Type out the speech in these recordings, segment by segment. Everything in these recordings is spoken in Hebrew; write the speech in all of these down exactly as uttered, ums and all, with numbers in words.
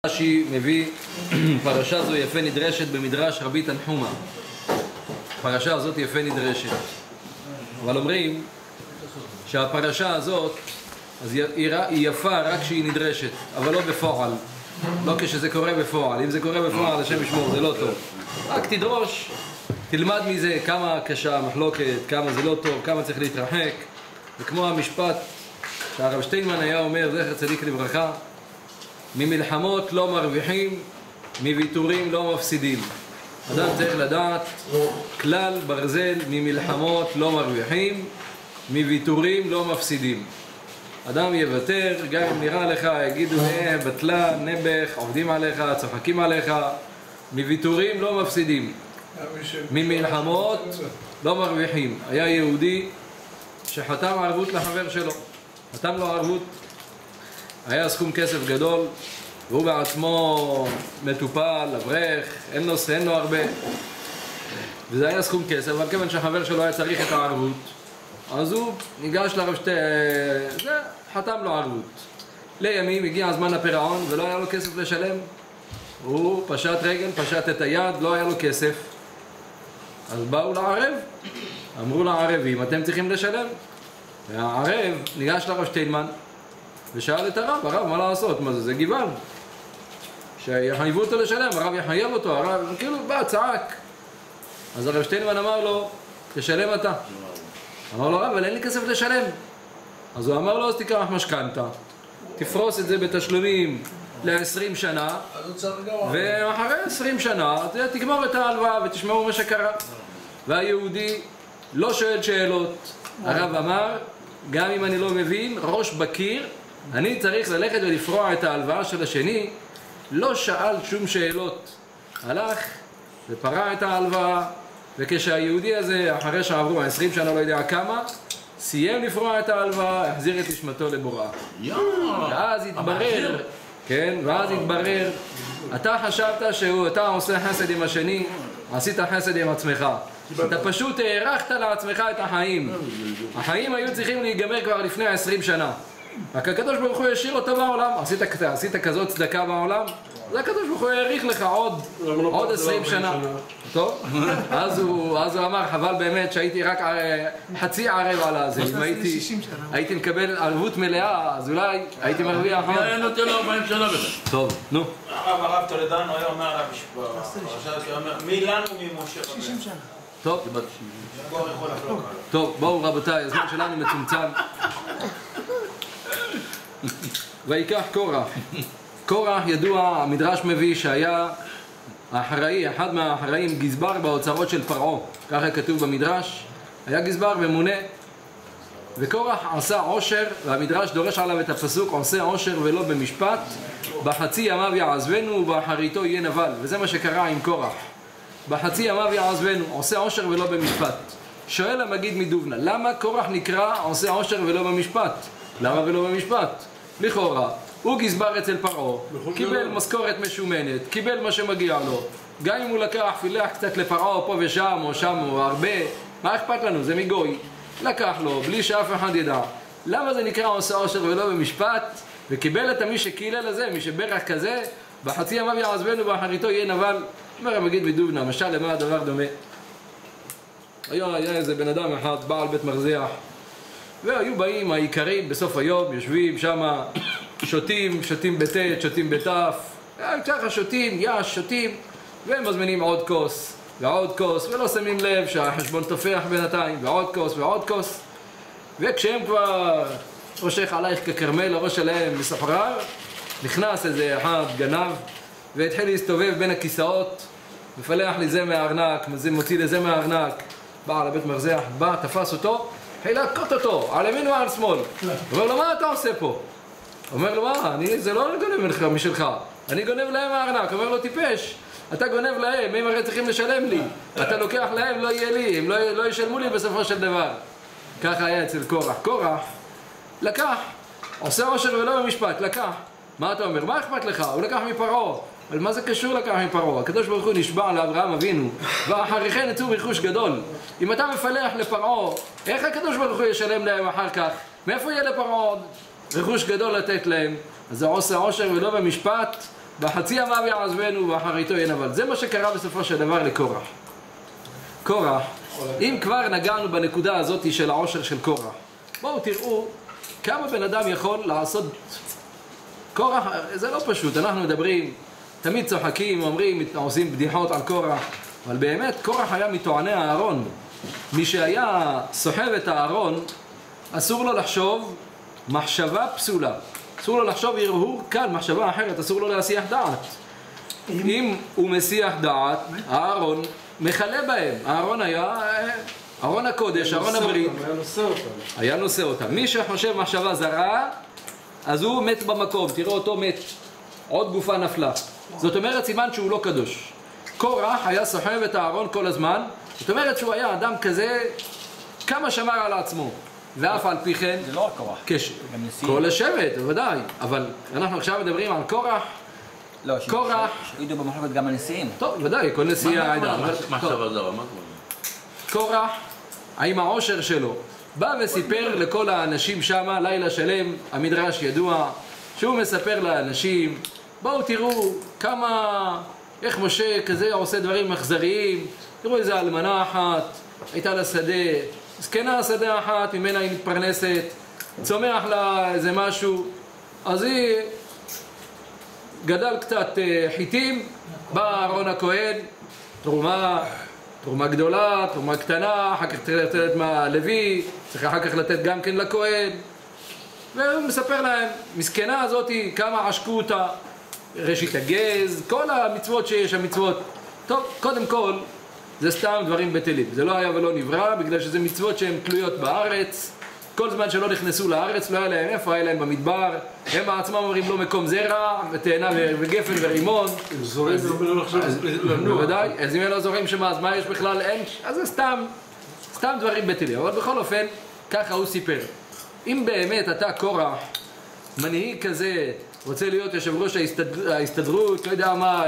רש"י מביא פרשה זו יפה נדרשת במדרש רבי תנחומא. הפרשה הזאת יפה נדרשת, אבל אומרים שהפרשה הזאת אז היא יפה רק כשהיא נדרשת, אבל לא בפועל, לא כשזה קורה בפועל. אם זה קורה בפועל, השם ישמור, זה לא טוב. רק תדרוש, תלמד מזה כמה קשה המחלוקת, כמה זה לא טוב, כמה צריך להתרחק. וכמו המשפט שהרב שטיינמן היה אומר, זכר צדיק לברכה, ממלחמות לא מרוויחים, מוויתורים לא מפסידים. אדם צריך לדעת כלל ברזל, ממלחמות לא מרוויחים, מוויתורים לא מפסידים. אדם יוותר, גם אם נראה לך, יגידו אה, בטלה, נבח, עובדים עליך, צוחקים עליך, מוויתורים לא מפסידים, ממלחמות לא מרוויחים. היה יהודי שחתם ערבות לחבר שלו, חתם לו ערבות, היה סכום כסף גדול, והוא בעצמו מטופל, אברך, אין לו, אין לו הרבה, וזה היה סכום כסף, אבל כיוון שהחבר שלו היה צריך את הערבות, אז הוא ניגש לרב שתי... זה, חתם לו ערבות. לימים הגיע הזמן הפירעון ולא היה לו כסף לשלם, הוא פשט רגל, פשט את היד, לא היה לו כסף. אז באו לערב, אמרו לערבים, אתם צריכים לשלם. והערב ניגש לרב שטיינמן ושאל את הרב, הרב, מה לעשות? מה זה? זה גבעל. שיחייבו אותו לשלם, הרב יחייב אותו, הרב כאילו בא, צעק. אז הרב שטיינמן אמר לו, תשלם אתה. אמר לו, הרב, אבל אין לי כסף לשלם. אז הוא אמר לו, אז תיקח משכנתה, תפרוס את זה בתשלומים ל-עשרים שנה, ואחרי עשרים שנה תגמור את ההלוואה ותשמעו מה שקרה. והיהודי לא שואל שאלות. הרב אמר, גם אם אני לא מבין, ראש בקיר, אני צריך ללכת ולפרוע את ההלוואה של השני. לא שאל שום שאלות, הלך ופרע את ההלוואה. וכשהיהודי הזה, אחרי שעברו עשרים שנה, לא יודע כמה, סיים לפרוע את ההלוואה, החזיר את נשמתו לבוראה. ואז התברר, כן, ואז התברר, אתה חשבת שאתה עושה חסד עם השני, עשית חסד עם עצמך. אתה פשוט הערכת לעצמך את החיים. החיים היו צריכים להיגמר כבר לפני עשרים שנה. רק הקדוש ברוך הוא השאיר אותו בעולם. עשית, עשית כזאת צדקה בעולם, אז הקדוש ברוך הוא העריך לך עוד, עוד עשרים שנה. טוב? אז הוא, אז הוא אמר, חבל באמת שהייתי רק חצי ערב על הזה. אם הייתי, הייתי מקבל ערבות מלאה, אז אולי הייתי מרוויח. היה נותן לו ארבעים שנה בזה. טוב, נו. הרב הרב טולדנו היה אומר עליו בפרשה, מי לנו ממשה רבנו. שישים שנה. טוב. טוב, בואו רבותיי, הזמן שלנו מצומצם. ויקח קורח. קורח ידוע, המדרש מביא שהיה האחראי, אחד מהאחראים, גזבר באוצרות של פרעה, ככה כתוב במדרש, היה גזבר ממונה. וקורח עשה עושר, והמדרש דורש עליו את הפסוק, עושה עושר ולא במשפט, בחצי ימיו יעזבנו ובאחריתו יהיה נבל. וזה מה שקרה עם קורח, בחצי ימיו יעזבנו, עושה עושר ולא במשפט. שואל המגיד מדובנה, למה קורח נקרא עושה עושר ולא במשפט? למה ולא במשפט? לכאורה הוא גזבר אצל פרעה, קיבל משכורת משומנת, קיבל מה שמגיע לו. גם אם הוא לקח, פילח קצת לפרעה פה ושם או שם או הרבה, מה אכפת לנו? זה מגוי. לקח לו בלי שאף אחד ידע. למה זה נקרא עושה עושר ולא במשפט? וקיבל את מי שקילל הזה, מי שברך כזה, בחצי ימיו יעזבנו באחריתו יהיה נבל. אומר המגיד מדובנה, משל למה הדבר דומה? היה, היה איזה בן אדם אחד, בעל בית מרזח, והיו באים העיקרים בסוף היום, יושבים שם, שותים, שותים בטית, שותים בטף, ככה שותים, יש, שותים, והם מזמינים עוד כוס, ועוד כוס, ולא שמים לב שהחשבון תופח בינתיים, ועוד כוס, ועוד כוס. וכשהם כבר ראשך עלייך כקרמל, הראש שלהם מסחרר, נכנס איזה אחד גנב, והתחיל להסתובב בין הכיסאות, מפלח לזה מהארנק, מוציא לזה מהארנק. בעל הבית מרזח בא, תפס אותו, התחיל להכות אותו, על ימין ועל שמאל. אומר לו, מה אתה עושה פה? אומר לו, מה? אני, זה לא גונב ממך, משלך. אני גונב להם הארנק. אומר לו, טיפש, אתה גונב להם, הם הרי צריכים לשלם לי. אתה לוקח להם, לא יהיה לי, הם לא, לא ישלמו לי בסופו של דבר. ככה היה אצל קורח. קורח לקח, עושה עושר ולא במשפט, לקח. מה אתה אומר? מה אכפת לך? הוא לקח מפרעה. אבל מה זה קשור לקח מפרעה? הקדוש ברוך הוא נשבע לאברהם אבינו, ואחרי כן יצאו רכוש גדול. אם אתה מפלח לפרעה, איך הקדוש ברוך הוא ישלם להם אחר כך? מאיפה יהיה לפרעה רכוש גדול לתת להם? אז זה עושה עושר ולא במשפט, בחצי ימיו יעזבנו ובאחריתו ינבל. זה מה שקרה בסופו של דבר לקורח. קורח, אם כבר נגענו בנקודה הזאת של העושר של קורח, בואו תראו כמה בן אדם יכול לעשות. קורח זה לא פשוט, אנחנו מדברים, תמיד צוחקים, אומרים, עושים בדיחות על קורח, אבל באמת קורח היה מטועני הארון. מי שהיה סוחב את הארון, אסור לו לחשוב מחשבה פסולה, אסור לו לחשוב הרהור קל, מחשבה אחרת, אסור לו להסיח דעת. אם הוא מסיח דעת, הארון מחלה בהם. הארון היה ארון הקודש, ארון הברית, היה נושא אותם. היה נושא אותם. מי שחושב מחשבה זרה, אז הוא מת במקום, תראו אותו מת, עוד גופה נפלה. זאת אומרת סימן שהוא לא קדוש. קורח היה סוחב את הארון כל הזמן, זאת אומרת שהוא היה אדם כזה, כמה שמר על עצמו, ואף על פי כן, זה לא רק קורח, קש... גם נשיאים. כל השבט, בוודאי, אבל אנחנו עכשיו מדברים על קורח, לא, קורח, שהעידו במחלוקת גם הנשיאים. טוב, ודאי, כל נשיאי העדה. מחשבה זרה, מה קורה? קורח, עם העושר שלו, בא וסיפר לכל האנשים שם, לילה שלם, המדרש ידוע, שהוא מספר לאנשים, בואו תראו כמה, איך משה כזה עושה דברים אכזריים, תראו איזה אלמנה אחת, הייתה לה שדה, זקנה שדה אחת, ממנה היא מתפרנסת, צומח לה איזה משהו, אז היא גדל קצת חיטים, בא אהרון הכהן, תרומה, תרומה גדולה, תרומה קטנה, אחר כך צריך לתת מהלוי, צריך אחר כך לתת גם כן לכהן, והוא מספר להם, מסכנה הזאת, כמה עשקו אותה, ראשית הגז, כל המצוות שיש, המצוות. טוב, קודם כל, זה סתם דברים בטלים. זה לא היה ולא נברא, בגלל שזה מצוות שהן תלויות בארץ. כל זמן שלא נכנסו לארץ, לא היה להם איפה, היה להם במדבר. הם בעצמם אומרים לא מקום זרע, ותאנה וגפן ורימון. הם זורים ולא לחשוב לנוע. בוודאי, אז אם הם לא זורים שמה, אז מה יש בכלל? אין, אז זה סתם, סתם דברים בטלים. אבל בכל אופן, ככה הוא סיפר. אם באמת אתה קורח, מנהיג כזה, רוצה להיות יושב ראש ההסתדר... ההסתדרות, לא יודע מה,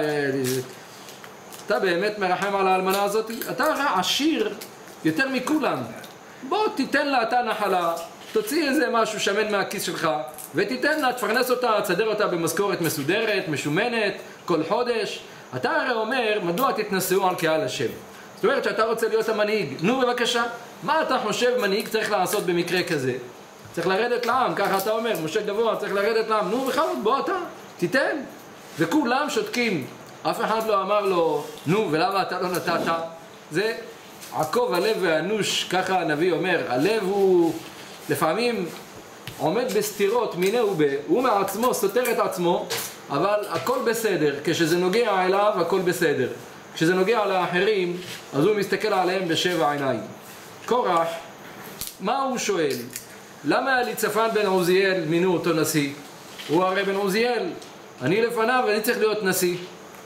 אתה באמת מרחם על האלמנה הזאת? אתה עשיר יותר מכולם. בוא תיתן לה אתה נחלה, תוציא איזה משהו שמן מהכיס שלך, ותיתן לה, תפרנס אותה, תסדר אותה במשכורת מסודרת, משומנת, כל חודש. אתה הרי אומר, מדוע תתנשאו על קהל השם? זאת אומרת שאתה רוצה להיות המנהיג. נו בבקשה, מה אתה חושב מנהיג צריך לעשות במקרה כזה? צריך לרדת לעם, ככה אתה אומר, משה גבוה, צריך לרדת לעם. נו בכבוד, בוא אתה, תיתן. וכולם שותקים. אף אחד לא אמר לו, נו, ולמה אתה לא נתת? זה עקוב הלב והאנוש, ככה הנביא אומר. הלב הוא לפעמים עומד בסתירות מיני ובה, הוא מעצמו סותר את עצמו, אבל הכל בסדר. כשזה נוגע אליו, הכל בסדר. כשזה נוגע לאחרים, אז הוא מסתכל עליהם בשבע עיניים. קורח, מה הוא שואל? למה אליצפן בן עוזיאל מינו אותו נשיא? הוא הרי בן עוזיאל, אני לפניו ואני צריך להיות נשיא.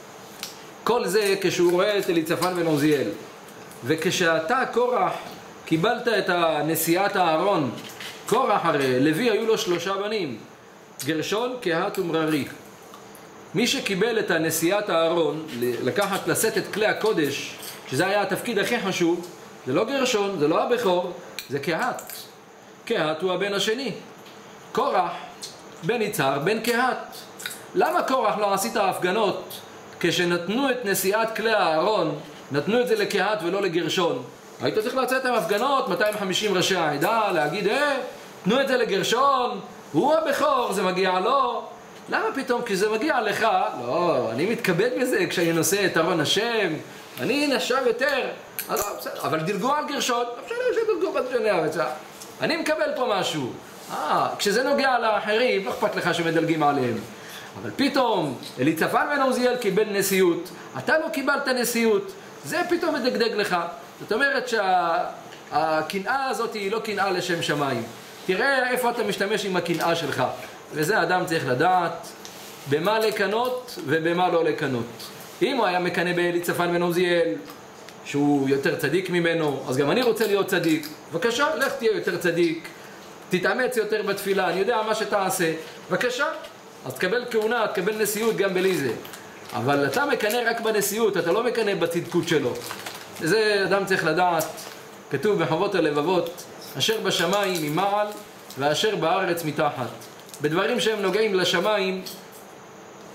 כל זה כשהוא רואה את אליצפן בן עוזיאל. וכשאתה קורח קיבלת את נשיאת הארון, קורח הרי, לוי היו לו שלושה בנים, גרשון, קהת ומררי. מי שקיבל את נשיאת הארון, לקחת, לשאת את כלי הקודש, שזה היה התפקיד הכי חשוב, זה לא גרשון, זה לא הבכור, זה קהת. קהת הוא הבן השני. קורח, בן יצהר, בן קהת. למה קורח לא עשית ההפגנות כשנתנו את נשיאת כלי הארון, נתנו את זה לקהת ולא לגרשון? היית צריך לצאת עם הפגנות, מאתיים וחמישים ראשי העדה, להגיד, אה, תנו את זה לגרשון, הוא הבכור, זה מגיע לו. למה פתאום כשזה מגיע לך, לא, אני מתכבד בזה כשאני נושא את ארון השם, אני נשב יותר, אז, אבל דילגו על גרשון, אפשר שדילגו בדג'ני הרצה. אני מקבל פה משהו. אה, כשזה נוגע לאחרים, לא אכפת לך שמדלגים עליהם. אבל פתאום, אליצפן בן עוזיאל קיבל נשיאות, אתה לא קיבלת נשיאות, זה פתאום מדגדג לך. זאת אומרת שהקנאה הזאת היא לא קנאה לשם שמיים. תראה איפה אתה משתמש עם הקנאה שלך. וזה אדם צריך לדעת במה לקנות ובמה לא לקנות. אם הוא היה מקנא באליצפן בן עוזיאל, שהוא יותר צדיק ממנו, אז גם אני רוצה להיות צדיק. בבקשה, לך תהיה יותר צדיק, תתאמץ יותר בתפילה, אני יודע מה שתעשה. בבקשה, אז תקבל כהונה, תקבל נשיאות גם בלי זה. אבל אתה מקנא רק בנשיאות, אתה לא מקנא בצדקות שלו. זה אדם צריך לדעת, כתוב בחובות הלבבות, אשר בשמיים ממעל ואשר בארץ מתחת. בדברים שהם נוגעים לשמיים,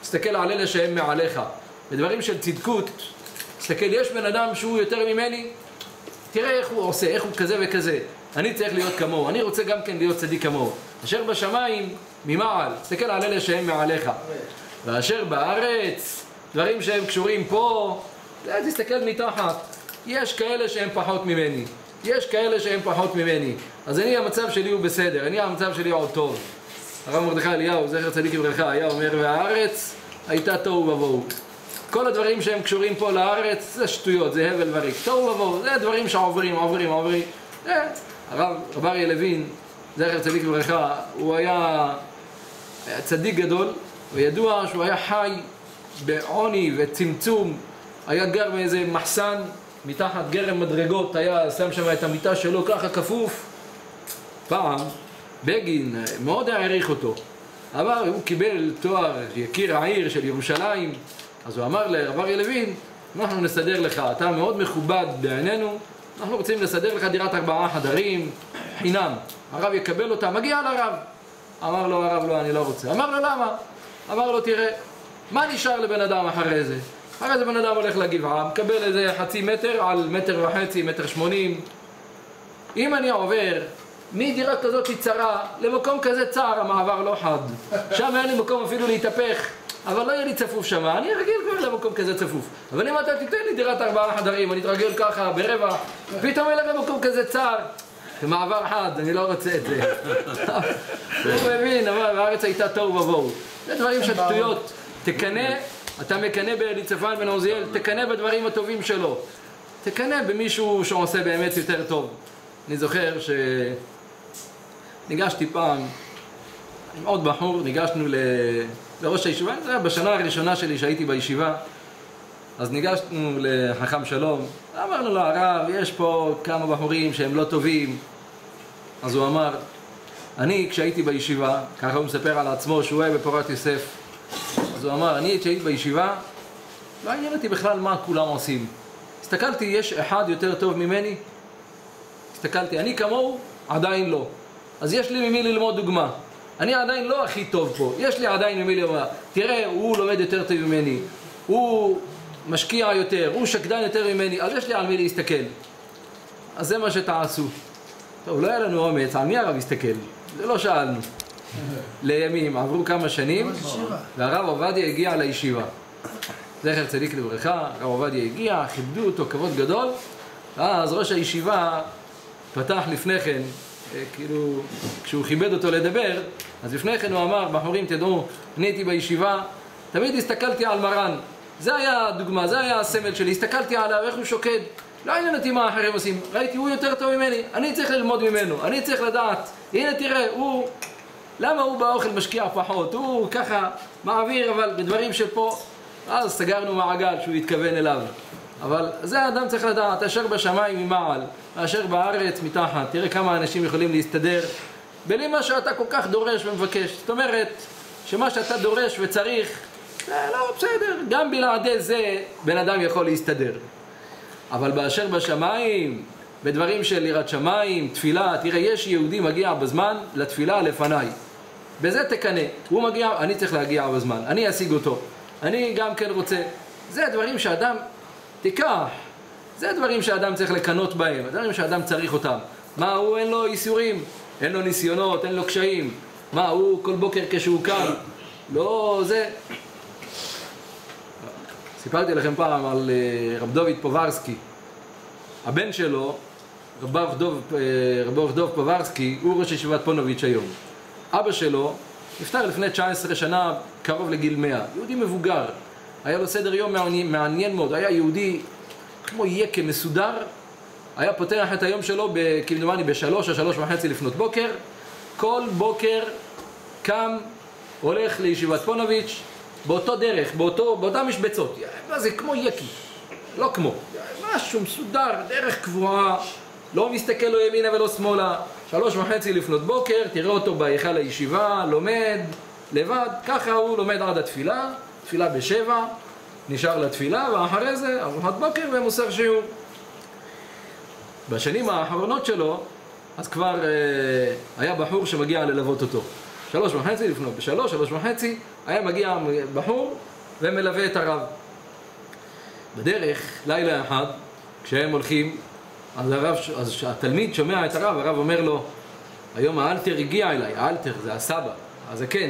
תסתכל על אלה שהם מעליך. בדברים של צדקות, תסתכל, יש בן אדם שהוא יותר ממני, תראה איך הוא עושה, איך הוא כזה וכזה. אני צריך להיות כמוהו, אני רוצה גם כן להיות צדיק כמוהו. אשר בשמיים, ממעל, תסתכל על אלה שהם מעליך. ואשר בארץ, דברים שהם קשורים פה, תסתכל מתחת. יש כאלה שהם פחות ממני, יש כאלה שהם פחות ממני. אז אני, המצב שלי הוא בסדר, אני, המצב שלי הוא טוב. הרב מרדכי אליהו, זכר צדיק לברכה, היה אומר, והארץ הייתה תוהו ובוהו. כל הדברים שהם קשורים פה לארץ, זה שטויות, זה הבל וריק. תוהו ובוהו, זה דברים שעוברים, עוברים, עוברים. זה. הרב, רב אריה לוין, זכר צדיק לברכה, הוא היה צדיק גדול, וידוע שהוא היה חי בעוני וצמצום, היה גר באיזה מחסן, מתחת גרם מדרגות, היה שם שם את המיטה שלו ככה כפוף. פעם, בגין מאוד העריך אותו, אבל הוא קיבל תואר יקיר העיר של ירושלים, אז הוא אמר לרב אריה לוין, אנחנו נסדר לך, אתה מאוד מכובד בעינינו, אנחנו רוצים לסדר לך דירת ארבעה חדרים, חינם. הרב יקבל אותה, מגיע לרב. אמר לו הרב, לא, אני לא רוצה. אמר לו, למה? אמר לו, תראה, מה נשאר לבן אדם אחרי זה? אחרי זה בן אדם הולך לגבעה, מקבל איזה חצי מטר על מטר וחצי, מטר שמונים. אם אני עובר מדירה כזאת צרה למקום כזה צר, המעבר לא חד. שם אין לי מקום אפילו להתהפך, אבל לא יהיה לי צפוף שם. אני רגיל כבר למקום כזה צפוף. אבל אם אתה תיתן לי דירת ארבעה חדרים, אני אתרגל ככה ברבע, פתאום אין לך מקום כזה צר. במעבר חד, אני לא רוצה את זה. הוא מבין, אבל הארץ הייתה תוהו ובוהו. זה דברים של שטויות. תקנה, אתה מקנה באליצפן בן עוזיאל, תקנה בדברים הטובים שלו. תקנה במישהו שעושה באמת יותר טוב. אני זוכר שניגשתי פעם עם עוד בחור, ניגשנו ל... לראש הישיבה, זה היה בשנה הראשונה שלי שהייתי בישיבה, אז ניגשנו לחכם שלום, אמרנו לו, הרב, יש פה כמה בחורים שהם לא טובים. אז הוא אמר, אני כשהייתי בישיבה, ככה הוא מספר על עצמו שהוא היה בפורת יוסף, אז הוא אמר, אני כשהייתי בישיבה, לא עניין אותי בכלל מה כולם עושים. הסתכלתי, יש אחד יותר טוב ממני? הסתכלתי, אני כמוהו? עדיין לא. אז יש לי ממי ללמוד דוגמה. אני עדיין לא הכי טוב פה, יש לי עדיין ממי ללמוד. תראה, הוא לומד יותר טוב ממני, הוא משקיע יותר, הוא שקדן יותר ממני, אז יש לי על מי להסתכל. אז זה מה שתעשו. טוב, לא היה לנו אומץ, על מי הרב הסתכל? זה לא שאלנו. לימים, עברו כמה שנים, והרב עובדיה הגיע לישיבה. זכר צדיק לברכה, הרב עובדיה הגיע, כיבדו אותו, כבוד גדול, ואז ראש הישיבה פתח לפני כן, כאילו, כשהוא כיבד אותו לדבר, אז לפני כן הוא אמר, בחורים תדעו, אני הייתי בישיבה, תמיד הסתכלתי על מרן, זה היה הדוגמה, זה היה הסמל שלי, הסתכלתי עליו, איך הוא שוקד, לא עניין אותי מה אחרים עושים, ראיתי, הוא יותר טוב ממני, אני צריך ללמוד ממנו, אני צריך לדעת, הנה תראה, הוא, למה הוא באוכל משקיע פחות, הוא ככה מעביר, אבל בדברים שפה, אז סגרנו מעגל שהוא התכוון אליו. אבל זה האדם צריך לדעת, אשר בשמיים ממעל, אשר בארץ מתחת. תראה כמה אנשים יכולים להסתדר בלי מה שאתה כל כך דורש ומבקש. זאת אומרת, שמה שאתה דורש וצריך, זה לא בסדר. גם בלעדי זה בן אדם יכול להסתדר. אבל באשר בשמיים, בדברים של יראת שמיים, תפילה, תראה, יש יהודי מגיע בזמן לתפילה לפניי. בזה תקנה. הוא מגיע, אני צריך להגיע בזמן. אני אשיג אותו. אני גם כן רוצה. זה הדברים שאדם תיקח. זה הדברים שאדם צריך לקנות בהם. הדברים שאדם צריך אותם. מה הוא? אין לו איסורים. אין לו ניסיונות, אין לו קשיים. מה הוא כל בוקר כשהוא קם? לא זה. סיפרתי לכם פעם על רב דוד פוברסקי. הבן שלו, רב דוב פוברסקי, הוא ראש ישיבת פונוביץ' היום. אבא שלו נפטר לפני תשע עשרה שנה, קרוב לגיל מאה. יהודי מבוגר. היה לו סדר יום מעניין, מעניין מאוד. היה יהודי כמו יקה מסודר. היה פותח את היום שלו, כמדומני בשלוש או שלוש וחצי לפנות בוקר. כל בוקר קם, הולך לישיבת פונוביץ', באותו דרך, באותו, באותה משבצות. מה זה? כמו יקי. לא כמו. משהו מסודר, דרך קבועה. לא מסתכל לו ימינה ולא שמאלה. שלוש וחצי לפנות בוקר, תראה אותו בהיכל הישיבה, לומד, לבד. ככה הוא לומד עד התפילה. תפילה בשבע, נשאר לתפילה, ואחרי זה ארוחת בוקר ומוסר שיעור. בשנים האחרונות שלו, אז כבר אה, היה בחור שמגיע ללוות אותו. שלוש וחצי לפנות, בשלוש, שלוש וחצי, היה מגיע בחור ומלווה את הרב. בדרך, לילה אחד, כשהם הולכים, אז, הרב, אז התלמיד שומע את הרב, הרב אומר לו, היום האלתר הגיע אליי, האלתר זה הסבא, הזקן.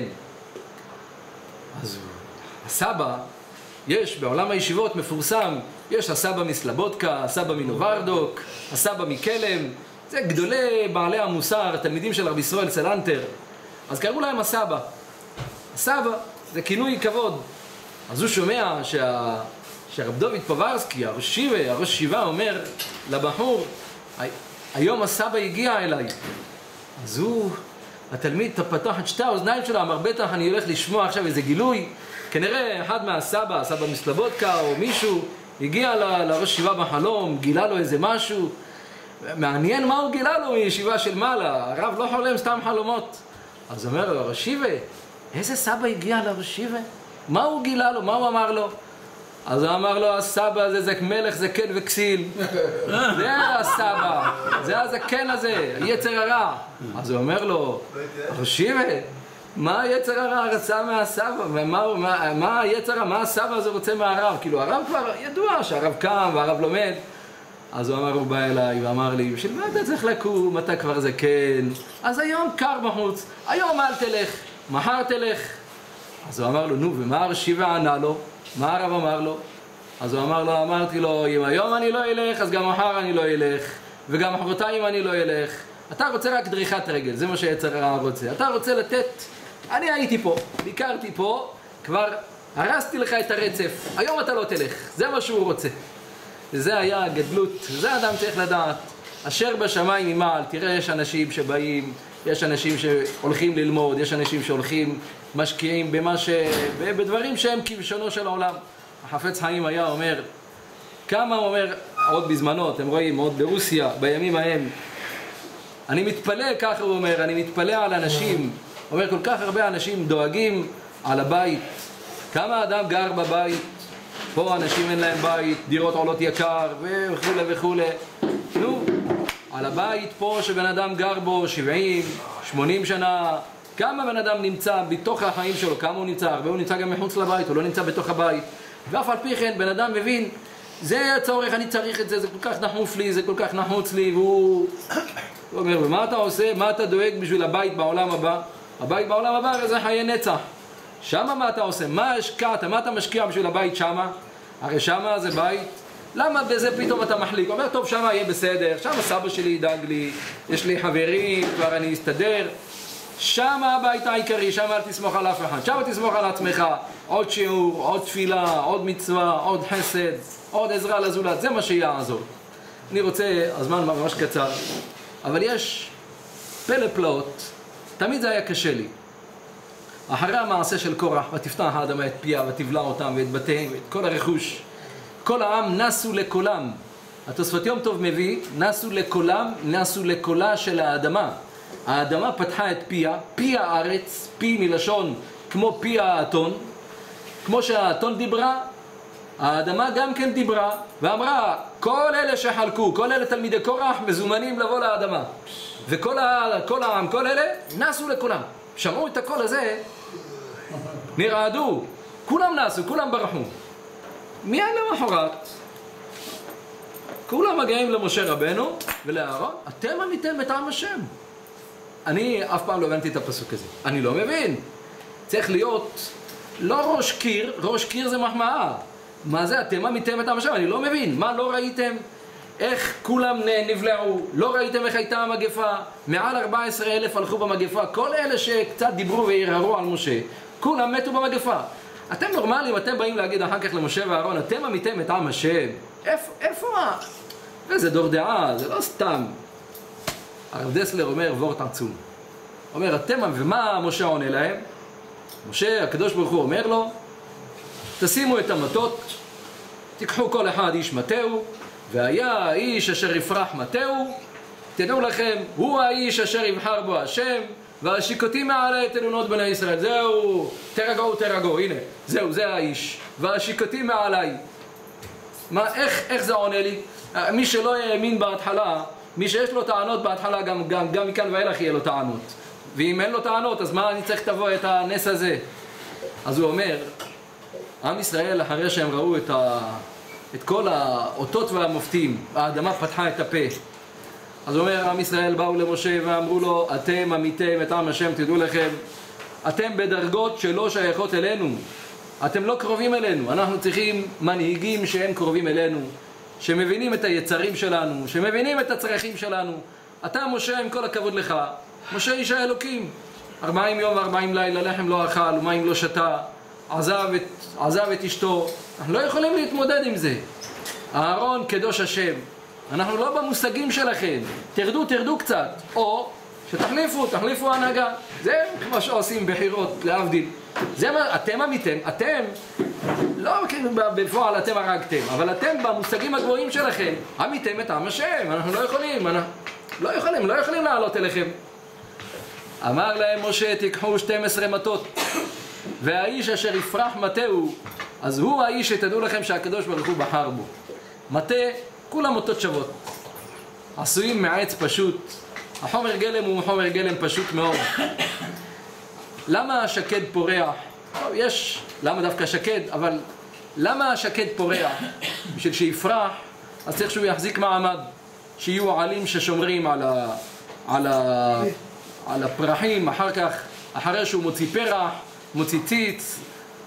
אז הסבא, יש בעולם הישיבות מפורסם, יש הסבא מסלבודקה, הסבא מנוברדוק, הסבא מקלם, זה גדולי בעלי המוסר, תלמידים של רבי ישראל סלנטר, אז קראו להם הסבא. הסבא זה כינוי כבוד. אז הוא שומע שה... שהרב דוד פוברסקי, הראש שיבה, הראש שיבה אומר לבחור, היום הסבא הגיע אליי. אז הוא, התלמיד פתח את שתי האוזניים שלו, אמר בטח אני הולך לשמוע עכשיו איזה גילוי, כנראה אחד מהסבא, הסבא מסלבודקה או מישהו, הגיע ל... לראש שיבה בחלום, גילה לו איזה משהו, מעניין מה הוא גילה לו מישיבה של מעלה, הרב לא חולם סתם חלומות. אז אומר לו, הראש שיבה, איזה סבא הגיע לראש שיבה? מה הוא גילה לו? מה הוא אמר לו? אז הוא אמר לו, הסבא הזה זה מלך זקן וכסיל. זה הסבא, זה הזקן הזה, היצר הרע. אז הוא אומר לו, הראש שיבה, מה היצר הרע רצה מהסבא? ומה, מה, מה היצר הרע, מה הסבא הזה רוצה מהרב? כאילו הרב כבר ידוע שהרב קם והרב לומד. אז הוא אמר, הוא בא אליי ואמר לי, בשביל מה אתה צריך לקום, אתה כבר זקן? אז היום קר בחוץ, היום אל תלך, מחר תלך. אז הוא אמר לו, נו, ומה הראש שיבה ענה לו? מה הרב אמר לו? אז הוא אמר לו, אמרתי לו, אם היום אני לא אלך, אז גם מחר אני לא אלך, וגם מחרתיים אני לא אלך. אתה רוצה רק דריכת רגל, זה מה שיצר הרע רוצה. אתה רוצה לתת, אני הייתי פה, ביקרתי פה, כבר הרסתי לך את הרצף, היום אתה לא תלך, זה מה שהוא רוצה. וזה היה הגדלות, זה אדם צריך לדעת. אשר בשמיים ממעל, תראה, יש אנשים שבאים, יש אנשים שהולכים ללמוד, יש אנשים שהולכים, משקיעים במה ש... בדברים שהם כבשונו של העולם. החפץ חיים היה אומר, כמה הוא אומר, עוד בזמנו, אתם רואים, עוד ברוסיה, בימים ההם, אני מתפלא, ככה הוא אומר, אני מתפלא על אנשים, הוא אומר, כל כך הרבה אנשים דואגים על הבית. כמה אדם גר בבית? פה אנשים אין להם בית, דירות עולות יקר, וכו' וכו'. נו, על הבית פה שבן אדם גר בו שבעים, שמונים שנה, כמה בן אדם נמצא בתוך החיים שלו, כמה הוא נמצא, הרבה הוא נמצא גם מחוץ לבית, הוא לא נמצא בתוך הבית. ואף על פי כן, בן אדם מבין, זה הצורך, אני צריך את זה, זה כל כך נחוף לי, זה כל כך נחוץ לי, והוא... הוא אומר, ומה אתה עושה? מה אתה דואג בשביל הבית בעולם הבא? הבית בעולם הבא זה חיי נצח. שמה מה אתה עושה? מה השקעת? מה אתה משקיע בשביל הבית שמה? הרי שמה זה בית. למה בזה פתאום אתה מחליק? אומר, טוב, שמה יהיה בסדר, שמה סבא שלי ידאג לי, יש לי חברים, כבר אני אסתדר. שמה הבית העיקרי, שמה אל תסמוך על אף אחד, שמה תסמוך על עצמך. עוד שיעור, עוד תפילה, עוד מצווה, עוד חסד, עוד עזרה לזולת, זה מה שיעזור. אני רוצה, הזמן ממש קצר, אבל יש פלא פלאות, תמיד זה היה קשה לי. אחרי המעשה של קורח, ותפתח האדמה את פיה ותבלע אותם ואת בתיהם ואת כל הרכוש, כל העם נסו לקולם. התוספות יום טוב מביא, נסו לקולם, נסו לקולה של האדמה. האדמה פתחה את פיה, פי הארץ, פי מלשון כמו פי האתון, כמו שהאתון דיברה, האדמה גם כן דיברה, ואמרה, כל אלה שחלקו, כל אלה תלמידי קורח מזומנים לבוא לאדמה. וכל ה, כל העם, כל אלה, נסו לקולם. שמעו את הקול הזה, נרעדו, כולם נסו, כולם ברחו. מיד למחרת, כולם מגיעים למשה רבנו ולאהרון, אתם עמיתם את עם השם. אני אף פעם לא הבנתי את הפסוק הזה. אני לא מבין. צריך להיות לא ראש קיר, ראש קיר זה מחמאה. מה זה? אתם עמיתם את עם השם? אני לא מבין. מה לא ראיתם? איך כולם נבלעו? לא ראיתם איך הייתה המגפה? מעל ארבעה עשר אלף הלכו במגפה. כל אלה שקצת דיברו והרהרו על משה, כולם מתו במגפה. אתם נורמלים, אתם באים להגיד אחר כך למשה ואהרון, אתם עמיתם את עם השם. איפה, איפה? וזה דור דעה, זה לא סתם. הרב דסלר אומר, וורט עצום. אומר, אתם, ומה משה עונה להם? משה, הקדוש ברוך הוא אומר לו, תשימו את המטות, תיקחו כל אחד איש מטהו, והיה האיש אשר יפרח מטהו, תדעו לכם, הוא האיש אשר יבחר בו השם, והשיקותי מעלי את אלונות בני ישראל. זהו, תרגעו, תרגעו, הנה, זהו, זה האיש. והשיקותי מעלי. מה, איך, איך זה עונה לי? מי שלא האמין בהתחלה, מי שיש לו טענות בהתחלה, גם, גם, גם מכאן ואילך יהיה לו טענות. ואם אין לו טענות, אז מה אני צריך לבוא את הנס הזה? אז הוא אומר, עם ישראל, אחרי שהם ראו את, ה... את כל האותות והמופתים, האדמה פתחה את הפה. אז הוא אומר, עם ישראל באו למשה ואמרו לו, אתם עמיתם את עם השם, תדעו לכם, אתם בדרגות שלא שייכות אלינו. אתם לא קרובים אלינו. אנחנו צריכים מנהיגים שהם קרובים אלינו, שמבינים את היצרים שלנו, שמבינים את הצרכים שלנו. אתה, משה, עם כל הכבוד לך, משה איש האלוקים. ארבעים יום וארבעים לילה, לחם לא אכל ומים לא שתה, עזב את, עזב את אשתו. אנחנו לא יכולים להתמודד עם זה. אהרון קדוש השם. אנחנו לא במושגים שלכם. תרדו, תרדו קצת. או שתחליפו, תחליפו הנהגה. זה כמו שעושים בחירות, להבדיל. זה מה, אתם עמיתם, אתם, לא כאילו בפועל אתם הרגתם, אבל אתם במושגים הגבוהים שלכם, עמיתם את עם השם. אנחנו לא יכולים, אנחנו לא יכולים, לא יכולים לעלות אליכם. אמר להם משה, תיקחו שתים עשרה מטות, והאיש אשר יפרח מטהו, אז הוא האיש שתדעו לכם שהקדוש ברוך הוא בחר בו. מטה, כולם מטות שוות, עשויים מעץ פשוט. החומר גלם הוא חומר גלם פשוט מאוד. למה השקד פורח? יש, למה דווקא שקד? אבל למה השקד פורח? בשביל שיפרח, אז צריך שהוא יחזיק מעמד, שיהיו עלים ששומרים על ה, על ה, על הפרחים. אחר כך, אחרי שהוא מוציא פרח, מוציא ציץ,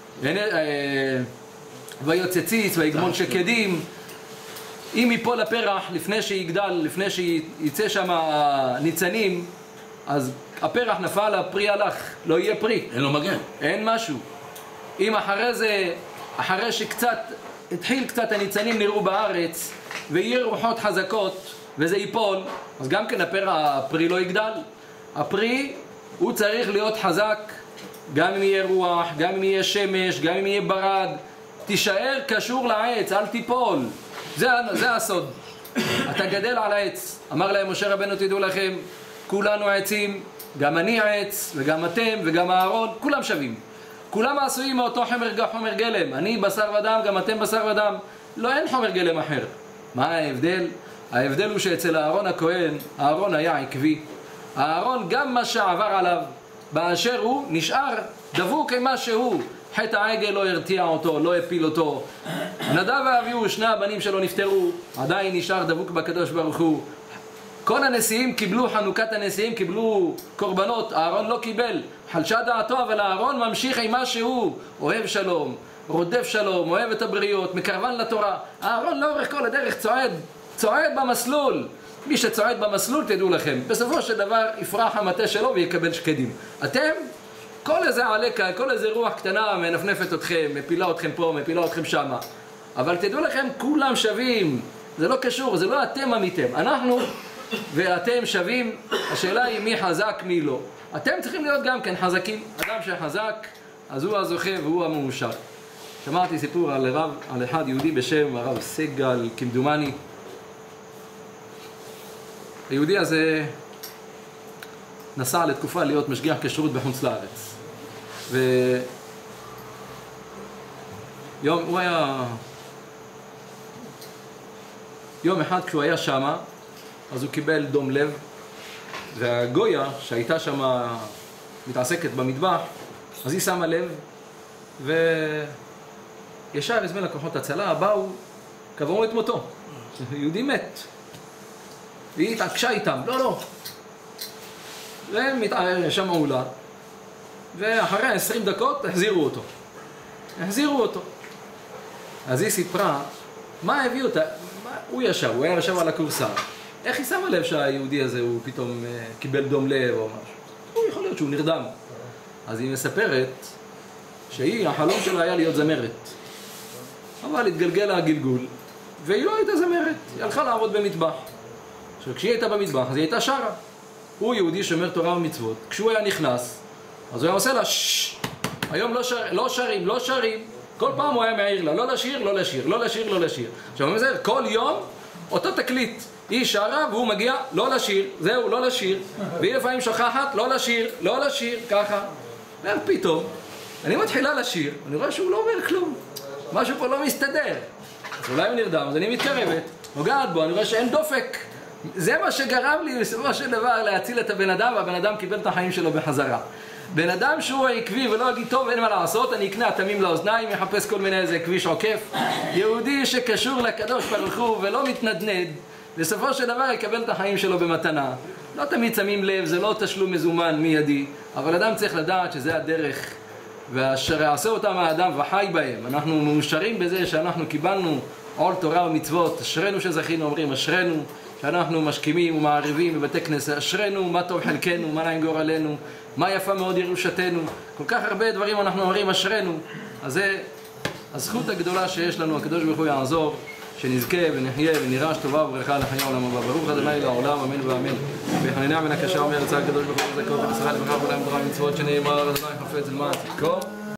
ויוצא ציץ ויגמול שקדים. אם ייפול הפרח לפני שיגדל, לפני שיצא שם ניצנים, אז הפרח נפל, הפרי הלך, לא יהיה פרי. אין לו מגן. אין משהו. אם אחרי זה, אחרי שקצת, התחיל קצת הניצנים נראו בארץ, ויהיה רוחות חזקות, וזה ייפול, אז גם כן הפרח, הפרי לא יגדל. הפרי, הוא צריך להיות חזק, גם אם יהיה רוח, גם אם יהיה שמש, גם אם יהיה ברד. תישאר קשור לעץ, אל תיפול. זה, זה הסוד. אתה גדל על העץ. אמר להם משה רבנו, תדעו לכם, כולנו עצים, גם אני עץ, וגם אתם, וגם אהרון, כולם שווים. כולם עשויים מאותו חומר, חומר גלם. אני בשר ודם, גם אתם בשר ודם. לא, אין חומר גלם אחר. מה ההבדל? ההבדל הוא שאצל אהרון הכהן, אהרון היה עקבי. אהרון, גם מה שעבר עליו, באשר הוא, נשאר דבוק עם מה שהוא. חטא העגל לא הרתיע אותו, לא הפיל אותו. נדב ואביהו, שני הבנים שלו נפטרו, עדיין נשאר דבוק בקדוש ברוך הוא. כל הנשיאים קיבלו, חנוכת הנשיאים קיבלו קורבנות, אהרון לא קיבל. חלשה דעתו, אבל אהרון ממשיך עם מה שהוא, אוהב שלום, רודף שלום, אוהב את הבריות, מקרבן לתורה. אהרון לאורך כל הדרך צועד, צועד במסלול. מי שצועד במסלול, תדעו לכם, בסופו של דבר יפרח המטה שלו ויקבל שקדים. אתם, כל איזה עליקה, כל איזה רוח קטנה מנפנפת אתכם, מפילה אתכם פה, מפילה אתכם שמה. אבל תדעו לכם, כולם שווים. זה לא קשור, זה לא אתם עמיתם. אנחנו ואתם שווים, השאלה היא מי חזק, מי לא. אתם צריכים להיות גם כן חזקים. אדם שחזק, אז הוא הזוכה והוא המאושר. שמעתי סיפור על רב, על אחד יהודי בשם הרב סגל, כמדומני. היהודי הזה נסע לתקופה להיות משגיח כשרות בחוץ לארץ. ויום, הוא היה... יום אחד כשהוא היה שמה, אז הוא קיבל דום לב, והגויה שהייתה שמה מתעסקת במטבח, אז היא שמה לב, וישר הזמין לכוחות הצלה, באו, קברו את מותו. יהודי מת. והיא התעקשה איתם, לא, לא. והם שמעו לה, ואחרי עשרים דקות החזירו אותו. החזירו אותו. אז היא סיפרה, מה הביא אותה? מה, הוא ישב, הוא היה ישב על הקורסה. איך היא שמה לב שהיהודי הזה הוא פתאום uh, קיבל דום לב או משהו? הוא יכול להיות שהוא נרדם. אז היא מספרת שהיא, החלום שלה היה להיות זמרת. אבל התגלגל לה הגלגול, והיא לא הייתה זמרת, היא הלכה לעבוד במטבח. עכשיו, כשהיא הייתה במטבח, אז היא הייתה שרה. הוא יהודי שומר תורה ומצוות. כשהוא היה נכנס, אז הוא היה עושה לה ששש. היום לא, שר, לא שרים, לא שרים. כל פעם הוא היה מעיר לה, לא לשיר, לא לשיר, לא לשיר, לא לשיר. עכשיו, הוא אומר, כל יום, אותו תקליט. היא שרה והוא מגיע, לא לשיר, זהו, לא לשיר. והיא לפעמים שוכחת, לא לשיר, לא לשיר, ככה. ופתאום, אני מתחילה לשיר, אני רואה שהוא לא אומר כלום. משהו פה לא מסתדר. אז אולי הוא נרדם, אז אני מתקרבת, נוגעת בו, אני רואה שאין דופק. זה מה שגרם לי בסופו של דבר להציל את הבן אדם, והבן אדם קיבל את החיים שלו בחזרה. בן אדם שהוא עקבי ולא יגיד טוב אין מה לעשות, אני אקנה תמים לאוזניים, יחפש כל מיני איזה כביש עוקף. יהודי שקשור לקדוש ברוך הוא ולא מתנדנד, בסופו של דבר יקבל את החיים שלו במתנה. לא תמיד שמים לב, זה לא תשלום מזומן מיידי, אבל אדם צריך לדעת שזה הדרך, ואשר יעשה אותם האדם וחי בהם. אנחנו מאושרים בזה שאנחנו קיבלנו עול תורה ומצוות, אשרנו שזכינו, אומרים אשרנו שאנחנו משכימים ומערבים בבתי כנסת, אשרנו מה טוב חלקנו, מה נעים גורלנו, מה יפה מאוד ירושתנו, כל כך הרבה דברים אנחנו אומרים אשרנו. אז זה הזכות הגדולה שיש לנו, הקדוש ברוך הוא יעזור שנזכה ונחיה ונירש טובה וברכה לחיי העולם הבא. ברוך ה' לעולם, אמן ואמן. בחנינה מן הקשה אומר יצא הקדוש ברוך הוא זכות וחסרה לברכה ולהם תורה מצוות שנאמר אדוני חפץ למען צדקו